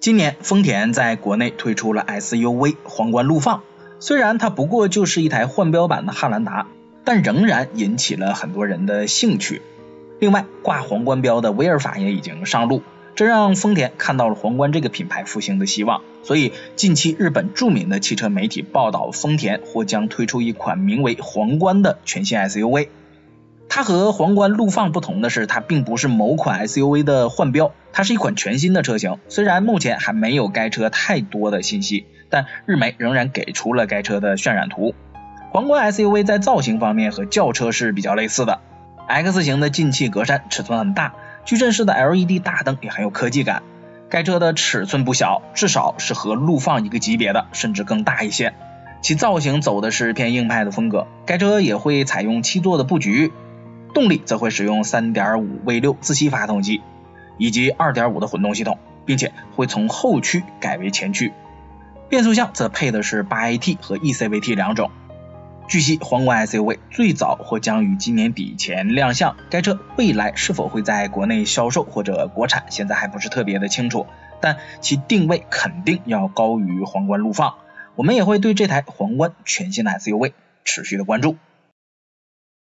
今年丰田在国内推出了 SUV 皇冠陆放，虽然它不过就是一台换标版的汉兰达，但仍然引起了很多人的兴趣。另外，挂皇冠标的威尔法也已经上路，这让丰田看到了皇冠这个品牌复兴的希望。所以近期日本著名的汽车媒体报道，丰田或将推出一款名为皇冠的全新 SUV。它和皇冠陆放不同的是，它并不是某款 SUV 的换标，它是一款全新的车型。虽然目前还没有该车太多的信息，但日媒仍然给出了该车的渲染图。皇冠 SUV 在造型方面和轿车是比较类似的， X 型的进气格栅尺寸很大，矩阵式的 LED 大灯也很有科技感。该车的尺寸不小，至少是和陆放一个级别的，甚至更大一些。其造型走的是偏硬派的风格，该车也会采用7座的布局，动力则会使用 3.5V6 自吸发动机以及 2.5 的混动系统，并且会从后驱改为前驱。变速箱则配的是 8AT 和 eCVT 两种。据悉，皇冠 SUV 最早或将于今年底前亮相，该车未来是否会在国内销售或者国产，现在还不是特别的清楚，但其定位肯定要高于皇冠陆放。我们也会对这台皇冠全新的 SUV 持续的关注。